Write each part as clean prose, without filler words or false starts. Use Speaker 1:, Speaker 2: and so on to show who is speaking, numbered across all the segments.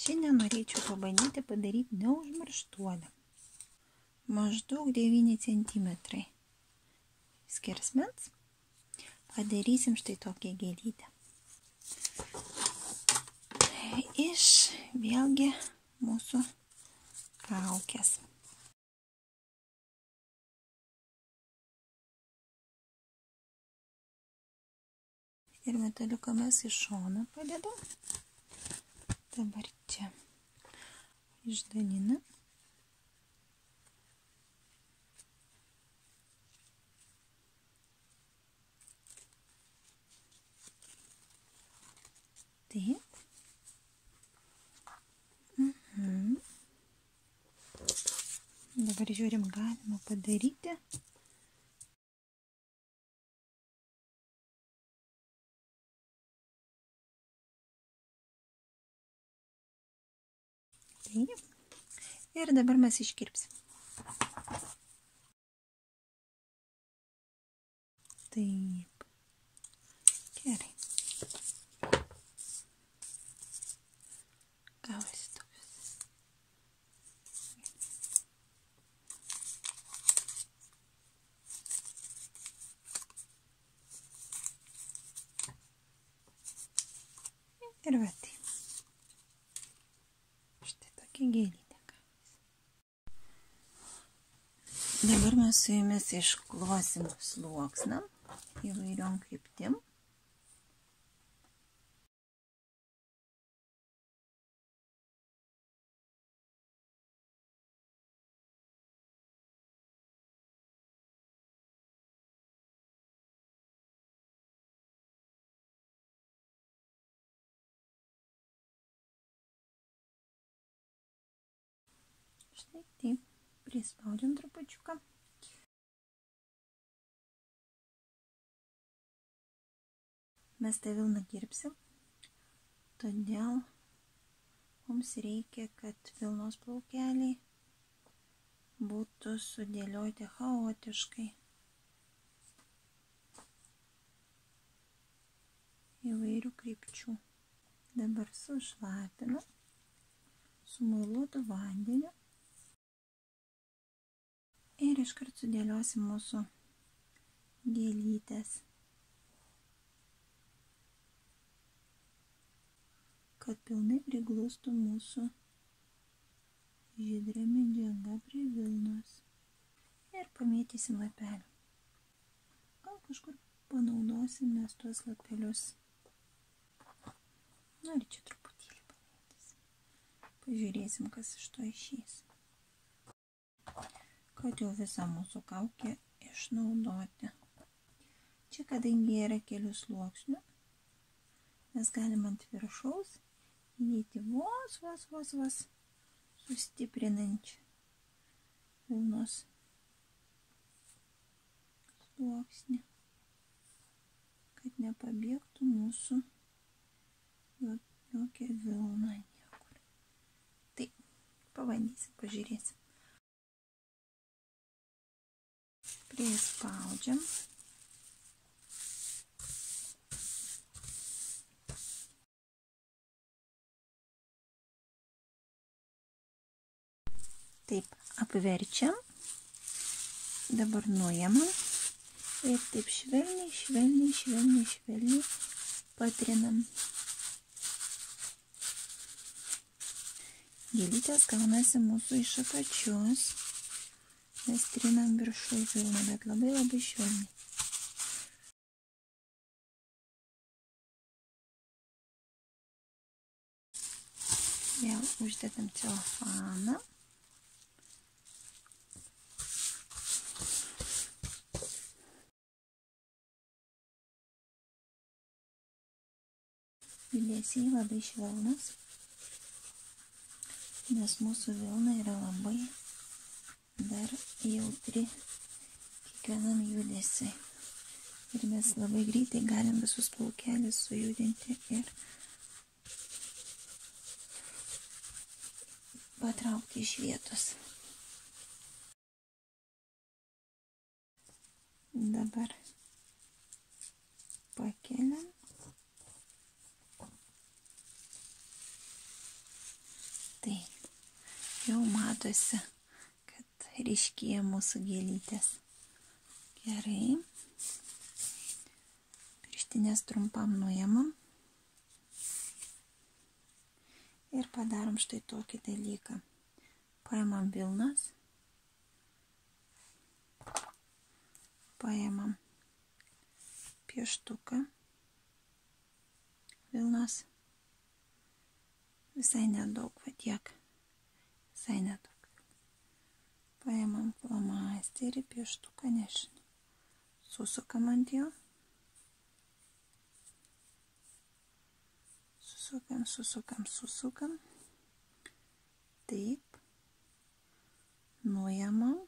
Speaker 1: Šiandien norėčiau pabandyti padaryti neužmarštuolę. Maždaug 9 cm skersmens. Padarysim štai tokią gėlytę. Iš vėlgi mūsų kaukės. Ir metaliuką mes iš šono padedam. Dabar čia išdalinam. Taip. Dabar žiūrim, galima padaryti. Taip. Ir dabar mes iškirpsim. Taip. Gerai. Gavosi toks. Ir va taip. Štai tokia gėlytė gavosi. Dabar mes su jumis išklosim sluoksną įvairiom kryptim. Štai taip, prispaudžiam trupučiuką. Mes tą vilną kirpsim, todėl mums reikia, kad vilnos plaukeliai būtų sudėlioti chaotiškai įvairių krypčių. Dabar sušlapinam su muiluotu vandeniu. Ir iškart sudėliosim mūsų gėlytės, kad pilnai priglustų mūsų žydrė medžiaga prie vilnos. Ir pamėtysim lapelį. Gal kažkur panaudosim mes tuos lapelius. Na ir čia truputėlį pamėtysim. Pažiūrėsim, kas iš to išeis. Kad jau visą mūsų kaukę išnaudoti. Čia, kadangi yra kelių sluoksnių, mes galim ant viršaus įdėti vos sustiprinančią vilnos sluoksnį, kad nepabėgtų mūsų jokia vilna niekur. Tai pabandysim, pažiūrėsim. Prispaudžiam. Taip, apverčiam. Dabar nuimam ir taip švelniai patrinam. Gėlytės gaunasi mūsų iš apačios. Mes trinam viršui vilną, bet labai švelniai. Vėl uždedam celofaną. Judesiai labai švelnus, nes mūsų vilna yra labai dar jautri kiekvienam judesiui. Ir mes labai greitai galim visus plaukelius sujudinti ir patraukti iš vietos. Dabar pakeliam. matosi, kad ryškėja mūsų gėlytės. Gerai. Pirštinės trumpam nuėmam. Ir padarom štai tokį dalyką. Paimam vilnas. Paimam pieštuką. Vilnos. Visai nedaug, va tiek. Visai nedaug. Paimam flomasterį, pieštuką, nežinau. Susukam ant jo. Susukam. Taip. Nuėmam.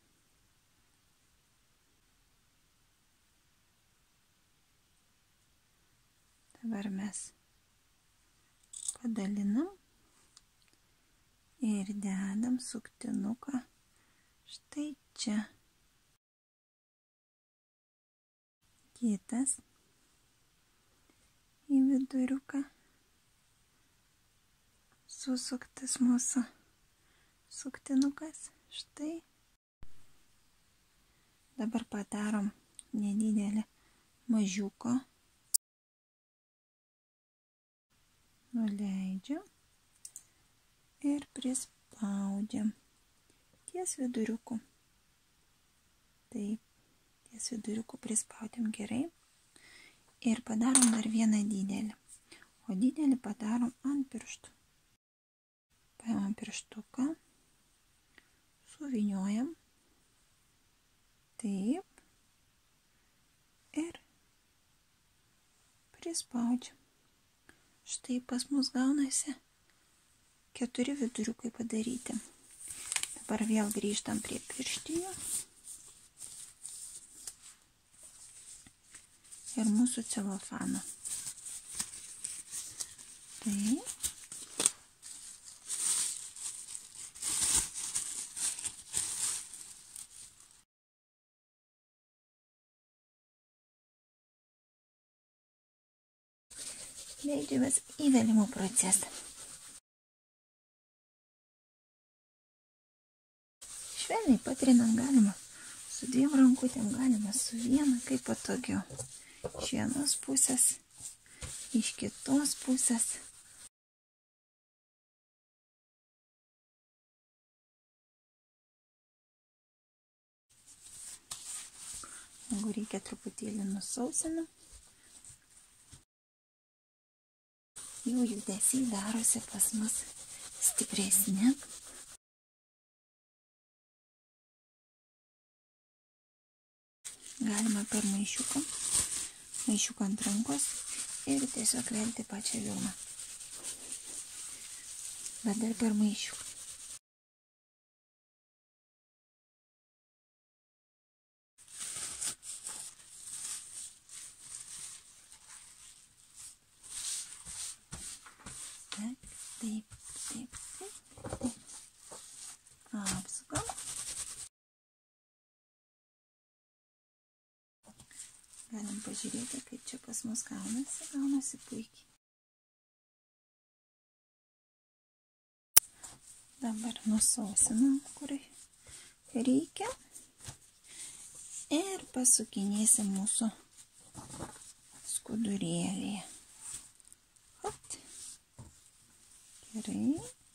Speaker 1: Dabar mes padalinam ir dedam suktinuką štai čia. Kitas į viduriuką. Susuktas mūsų suktinukas. Štai. Dabar padarom nedidelį mažiuko. Nuleidžiam ir prispaudžiam ties viduriuku. Taip, ties viduriuku prispaudžiam gerai. Ir padarom dar vieną didelį. O didelį padarom ant pirštų. Paimam pirštuką, suvyniojam. Taip. Ir prispaudžiam. Štai pas mus gaunasi 4 viduriukai padaryti. Dabar vėl grįžtam prie pirštinių. Ir mūsų celofano. Tai. Leidžiamės į vėlimo procesą. Švelniai patrinant galima su 2 rankutėm, galima su viena, kaip patogiau. Iš vienos pusės, iš kitos pusės. Jeigu reikia truputėlį nusausinam. Jau judesiai darosi pas mus stipresni. Galima per maišiuką ant rankos ir tiesiog velti pačią vilną. Bet dar per maišiuką. Taip. Apsukam. Galim pažiūrėti, kaip čia pas mus gaunasi puikiai. Dabar nusausinam, kur reikia. Ir pasukinėsim mūsų skudurėlį. Hop. Gerai.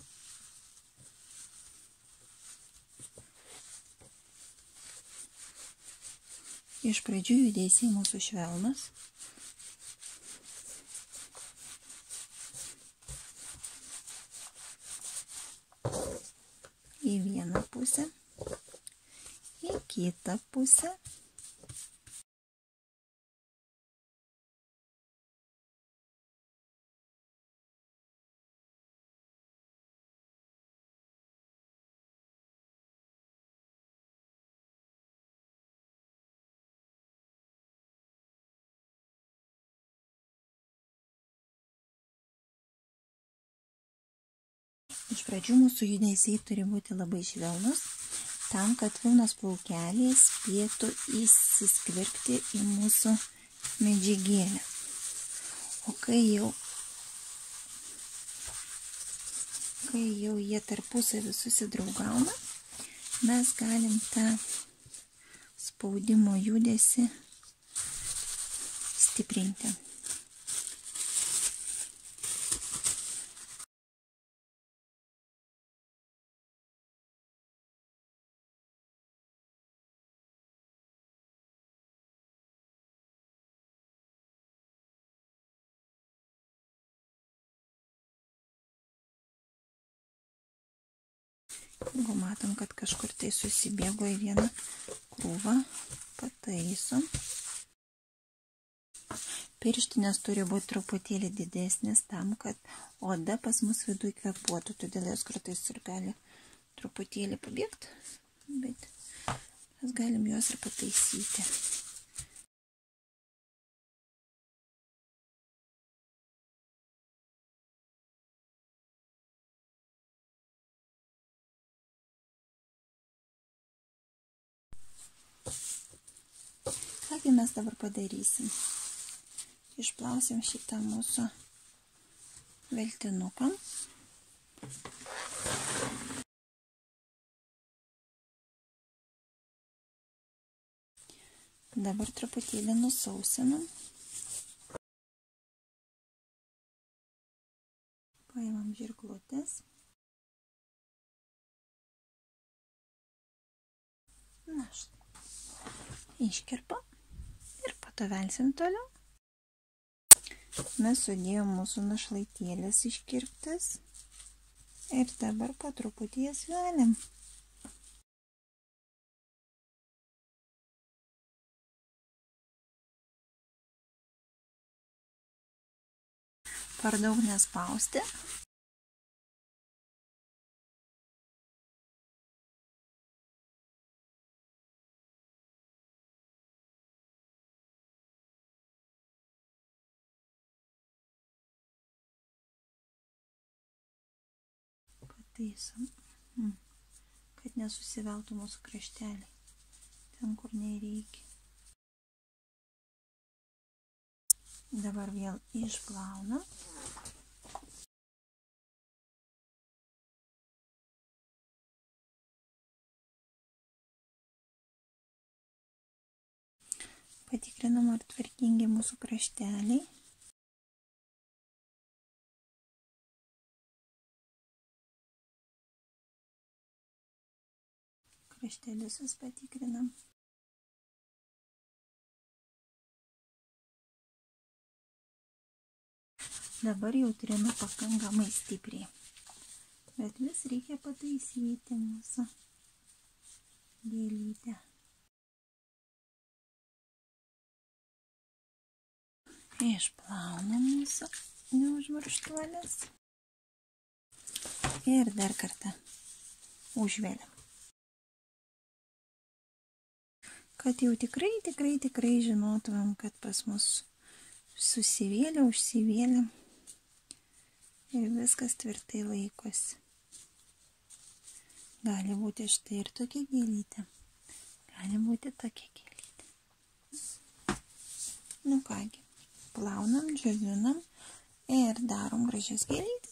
Speaker 1: Iš pradžių judesiai mūsų švelnus. Į vieną pusę, į kitą pusę. Iš pradžių mūsų judesiai turi būti labai švelnus, tam, kad vilnos plaukeliai spėtų įsiskverbti į mūsų medžiagėlę. O kai jau Kai jau jie tarpusavį susidraugauna, mes galim tą spaudimo judesį stiprinti. Jeigu matom, kad kažkur tai susibėgo į vieną krūvą, pataisom. Pirštinės turi būti truputėlį didesnės tam, kad oda pas mus viduje kvėpuotų, todėl jos kartais ir gali truputėlį pabėgti, bet mes galim juos ir pataisyti. Kągi mes dabar padarysim? Išplausim šitą mūsų veltinuką. Dabar truputėlį nusausinam. Paimam žirklutės. Na štai. Iškirpam ir patovelsim toliau. Mes sudėjom mūsų našlaitėlės iškirptas ir dabar po truputį jas velim. Per daug nespausti. Pataisom, kad nesusiveltų mūsų krašteliai ten, kur nereikia. Dabar vėl išplaunam. Patikrinam, ar tvarkingi mūsų krašteliai. Kraštelius vis patikrinam. Dabar jau turime pakankamai stipriai, bet vis reikia pataisyti mūsų gėlytę. Išplaunam mūsų neužmarštuolės ir dar kartą užveliam. Kad jau tikrai žinotumėm, kad pas mus susivėlė, užsivėlė ir viskas tvirtai laikosi. Gali būti štai ir tokia gėlytė, gali būti tokia gėlytė. Nu kągi, plaunam, džiovinam ir darom gražias gėlytės.